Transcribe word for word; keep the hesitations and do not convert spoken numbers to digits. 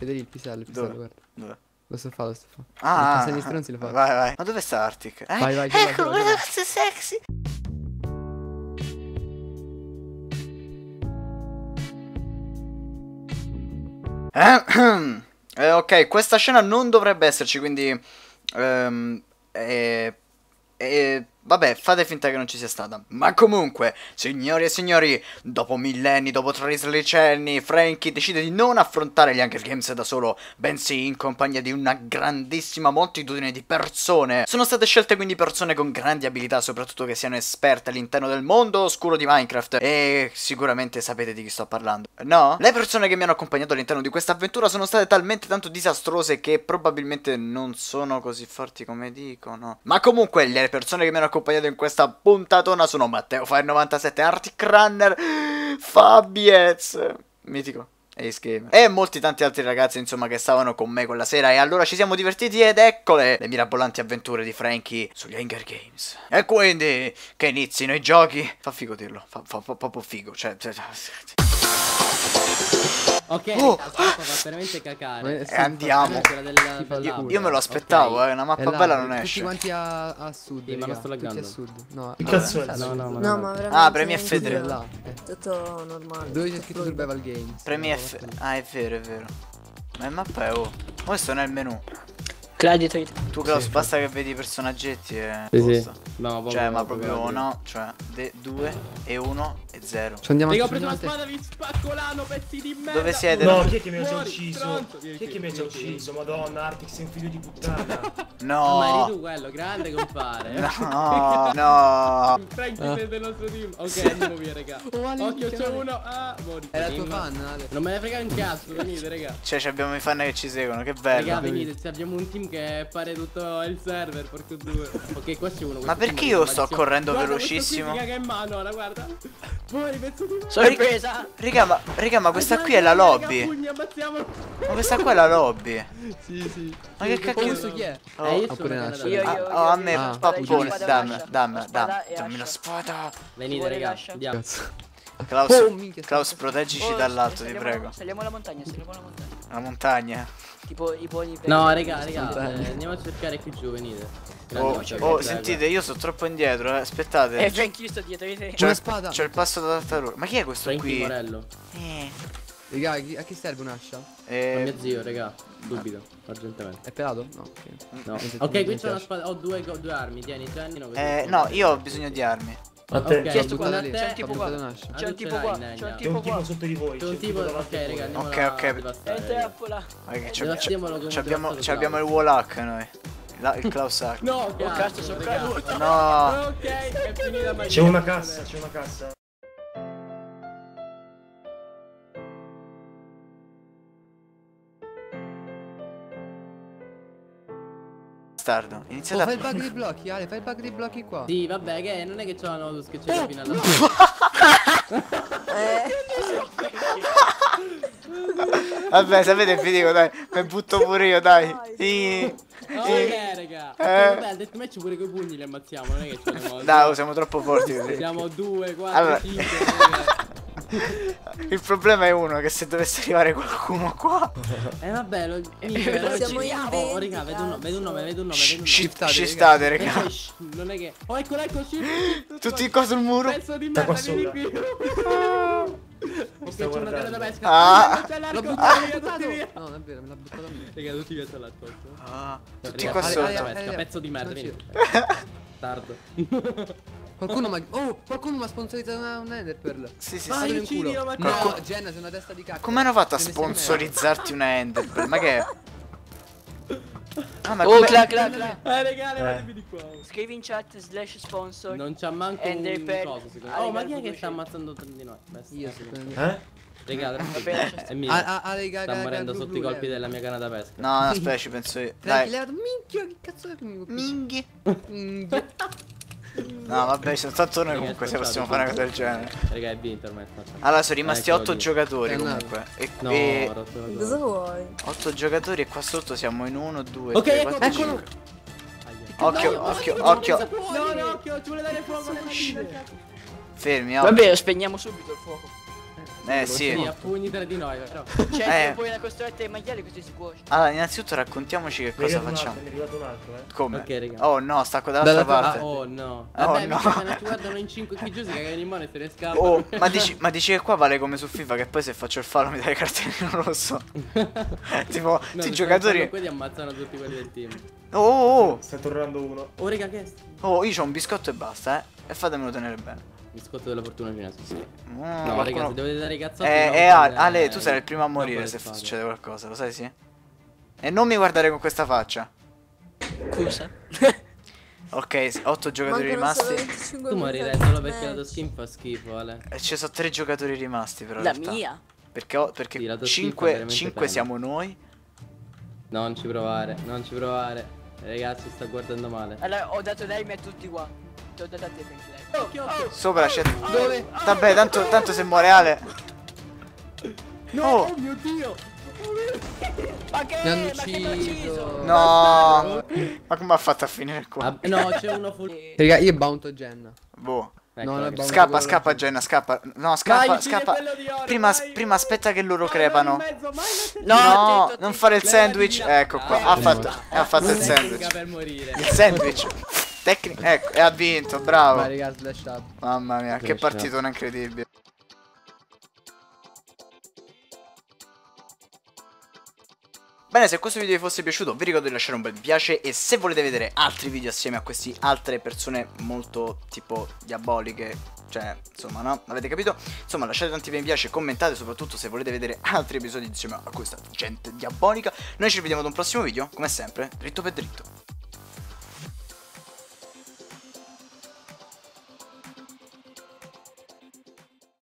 Federico, il pisello, il pisello, Dove? guarda. Dove? Lo sto fa, lo sto fa. Ah, Il stronzi lo fa. vai, vai. Ma dove sta Arctic? Eh, Vai, vai, ecco, vai, vai, guarda vai. questo sexy. Eh, eh, ok, questa scena non dovrebbe esserci, quindi... ehm, eh, eh, vabbè, fate finta che non ci sia stata. Ma comunque, signori e signori, dopo millenni, dopo tridecenni, Franky decide di non affrontare gli Hunger Games da solo, bensì in compagnia di una grandissima moltitudine di persone. Sono state scelte quindi persone con grandi abilità, soprattutto che siano esperte all'interno del mondo oscuro di Minecraft. E sicuramente sapete di chi sto parlando, no? Le persone che mi hanno accompagnato all'interno di questa avventura sono state talmente tanto disastrose che probabilmente non sono così forti come dicono. Ma comunque, le persone che mi hanno accompagnato in questa puntatona sono Matteo Fire novantasette, Arctic Runner, Fabiez, mitico, Ace Gamer e molti tanti altri ragazzi, insomma, che stavano con me quella sera. E allora ci siamo divertiti ed eccole le mirabolanti avventure di Franky sugli Hunger Games. E quindi che inizino i giochi. Fa figo dirlo, fa, fa, fa proprio figo, cioè, cioè, cioè. Ok, Oh. raga, fa veramente cacare. Eh, sì, E andiamo. Quella del- Io- Io, dell'auto. io me lo aspettavo, Ok. eh, una mappa È là, bella non tutti esce. quanti a, a sud, Sì, ma raga, non sto tutti a laggando. sud. No, Che cazzo è? No, no, ma No, no. ma veramente. Ah, premi F tre. Sud è là. Eh. Tutto normale. Dove c'è scritto Survival Games? Premi No, F. guarda lì. Ah, è vero, è vero. Ma il mappa è O. Questo non è il menu. Credito. Tu, Klaus, Sì, basta che vedi i personaggetti e. Sì, sì. posto. No, proprio, Cioè, ma proprio, proprio proprio. no. Cioè, due e uno e zero. Ci andiamo Raga, ho a preso una sud. spada, vi spaccolano, pezzi di merda. Dove siete? No, chi è che mi ha già Muori, ucciso? stronzo. Vieni Chi è che qui, mi ha già vieni qui. ucciso? Madonna, Arctic sei un figlio di puttana. Ah, ma eri No. tu quello, grande compare. No, no. Franky Ah. sei del nostro team. Ok, andiamo via, raga. Oh, Ale, Occhio, minchia, c'è Ale. uno. Ah, muori. Era il tuo Team. fan, Ale. Non me ne frega un cazzo, venite, raga. Cioè, ci abbiamo i fan che ci seguono, che Raga, bello. venite, se abbiamo un team che pare tutto il server, porco due. Ok, qua c'è uno. Ma questo perché team io è sto malissimo. correndo Guarda, velocissimo? Questo qui, raga, in mano, ora, guarda. Muori, pezzo di merda. Sono ripresa. Raga, ma, raga, ma questa qui è la Raga, lobby. pugni, ammazziamolo. Ma questa qua è la lobby. Sì, sì. Ma che Oh, cacchio. questo chi è? Oh, Eh, io sono oppure una nasce. canada. Io, Ah, io, oh, a io, me, io, Ah, io, pappone, spada e dammi, ascia. dammi, Spada dammi, e dammi la ascia. spada. Venite, Vuole raga, lascia? andiamo. Cazzo. Klaus, Oh, minchia, Klaus, sta- proteggici Oh, dall'alto, ti saliamo prego. la- Saliamo la montagna, saliamo la montagna. La montagna. Tipo i poli per... No, raga, raga, Montagna. eh, andiamo a cercare qui giù, venite. Grande Oh, faccia, oh, prego. sentite, io sto troppo indietro, eh. Aspettate. Eh, Frank, io sto dietro di te. C'ho Una il- spada. C'ho il passo da tartaruga. Ma chi è questo Franky qui? Morello. Eh. Raga, chi- a chi serve un'ascia? Ma Eh, mio zio, raga, subito, urgentemente. È pelato? No, ok. No. Niente, Ok, niente, qui c'è una niente. spada, ho due, due armi, tieni, tieni, no, eh, no, io ho bisogno di armi. A Ok, te. chi è Chiesto sto quando buttata a lì, te? c'è un fa tipo buttata qua. un'ascia. Ah, C'è un tu ce tipo l'hai, qua. Negna. C'è un C'è tipo un tipo qua. sotto di voi. C'è un tipo, ok, davanti a voi. raga, andiamo Ok, là, ok. devastare, E raga. trappola. Perché c'è- Devastiamolo c'è- come c'è abbiamo, devastato c'è abbiamo il Klaus. Wallach noi. La- il Klaus Hack. No, cazzo, sono raga. caduto. No. Ok, è finita la C'è una cassa, c'è una cassa. Bastardo. Inizia Oh, da. fai il bug dei blocchi, Ale, fai il bug dei blocchi qua. Sì, vabbè, che non è che c'hanno lo schiacciato fino alla Vabbè, sapete, vi dico, dai. Mi butto pure io, dai. Sì. Ok, raga. Eh. Vabbè, al deathmatch pure coi pugni li ammazziamo, non è che c'hanno. Dai, oh, siamo troppo forti così. Siamo due, quattro, Allora. cinque. Il problema è uno, che se dovesse arrivare qualcuno qua. Eh vabbè, lo minchia, Siamo ci- in Oh, venti, raga, vedo un nome, vedo un nome, vedo un nome, vedo un nome. Shiftate, Ci raga. state, Eh, raga. shh, non è che. Oh, eccolo, ecco, shift. Tutti qua sul muro. Pezzo di Sta merda, qua vieni sopra. qui. Ok, c'è una canna da pesca. Ah. C'è L'ho l'arco, buttato, raga, tutti via. No, non è vero, me l'ha buttato a me. Raga, tutti via c'è l'arco. Ah, tutti Raga, qua Ale, sotto. Ale, Ale, pesca, Ale, pezzo di merda, non vieni. ci- Tardo. Qualcuno mi ha... Oh, qualcuno mi ha sponsorizzato una, un Enderpearl. Sì, sì, Vai, sì. in uccidilo, culo. ma- No, Qualcuno- Jenna, sei una testa di cacchio. Come hanno fatto a Te ne sei sponsorizzarti una Enderpearl? Ma che è? Ah, ma Oh, come... clac, clac, clac. Eh, regale, Eh. guardami di qua. Scrivi in chat slash sponsor. Non c'ha manco Ender un per- coso, secondo Ah, me. Oh, ma raga, chi è che due sta scegli. ammazzando tre di noi? Bestia, Io, sì. secondo me. Eh? Raga, bene, tranquillo. È mio. Ah, ah, ah, raga, Sta raga, morendo blu, sotto blu, i colpi leva. della mia canna da pesca. No, no, aspetta, ci penso io. Franky, Dai. levato. Minchia, che cazzo è che mi Minghi. Minchia. No, vabbè, soltanto noi Raga, comunque se spacciato, possiamo fare una cosa del spacciato. genere. Raga, è vinto ormai. fatta. Allora, sono rimasti Eccolo otto lì. giocatori Eh, no. comunque. E, No, e ho rotto la Cosa gola. vuoi? otto giocatori e qua sotto siamo in uno, due, Ok, tre, ecco, quattro, eccolo. cinque. Aia. Occhio, No, occhio, no, occhio. No, no, occhio, ci vuole dare fuoco. Fermi, oh. Vabbè, lo spegniamo subito il fuoco. Eh Sì, sì. a pugni tra di noi, però. Cioè, Eh. se poi una costretta ai maiali così si cuoce. Allora, innanzitutto raccontiamoci che Mi è cosa arrivato un facciamo. altro, mi è arrivato un altro, eh. Come? Ok, raga. Oh no, stacco dall'altra Dall'altra- parte. Ah, oh no. Oh, Vabbè, no. no. Se ci guardano in cinque qui giù si cagano in mano e se ne scappano. Oh, ma dici, ma dici che qua vale come su FIFA che poi se faccio il fallo mi dai cartellino rosso? Tipo, No, tutti i se giocatori. Qua ti ammazzano tutti quelli del team. Oh, oh, oh, Sta tornando uno. Oh, raga, che è? st- oh, io ho un biscotto e basta, eh. E fatemelo tenere bene. Biscotto della fortuna cinese, sì. Mm, No, qualcuno- raga, se dovete dare i cazzotti. Eh, non eh, Ale, prendere- Ale, tu sarai il primo a non morire con se le spade. succede qualcosa, lo sai sì? E non mi guardare con questa faccia. Scusa. Ok, otto giocatori Mancano solo rimasti. venticinque Tu puntate morirai di solo perché la tua match. skin fa schifo, Ale. E ci sono tre giocatori rimasti però in La realtà. mia. Perché, ho- perché Sì, la tua skin fa cinque, veramente cinque pena. siamo noi. Non ci provare, non ci provare. Ragazzi, sta guardando male. Allora, ho dato l'aim a tutti qua. Ti ho dato a te, Frank. Occhio, occhio. Sopra c'è. Dove? Vabbè, tanto, tanto se muore Ale. No, Oh. oh mio dio. Ma che? Mi hanno Ma che t'ho ucciso. No. Ma come ha fatto a finire qua? Ah, no, c'è uno full. Raga, io bounto Jenna. Boh. Ecco, No, no, raga. bounto Scappa, quello scappa laggiù. Jenna, scappa. No, Vai, scappa, uccidi scappa. quello di oro, Prima, vai. prima aspetta che loro Vai, crepano. vai in mezzo, vai, mettiti- No, No, attento, attento. non fare il Levati sandwich. di là. Ecco qua. Ah, Ha fatto, ecco. ha fatto il Tecnica sandwich. per morire. Il sandwich. Tecnica. Ecco, e ha vinto, bravo. Vai raga, slash up. Mamma mia, che Flash. partitona incredibile. Bene, se questo video vi fosse piaciuto vi ricordo di lasciare un bel mi piace e se volete vedere altri video assieme a queste altre persone molto tipo diaboliche, cioè insomma no, avete capito? Insomma lasciate tanti mi piace, commentate soprattutto se volete vedere altri episodi insieme a questa gente diabolica. Noi ci vediamo ad un prossimo video, come sempre, dritto per dritto.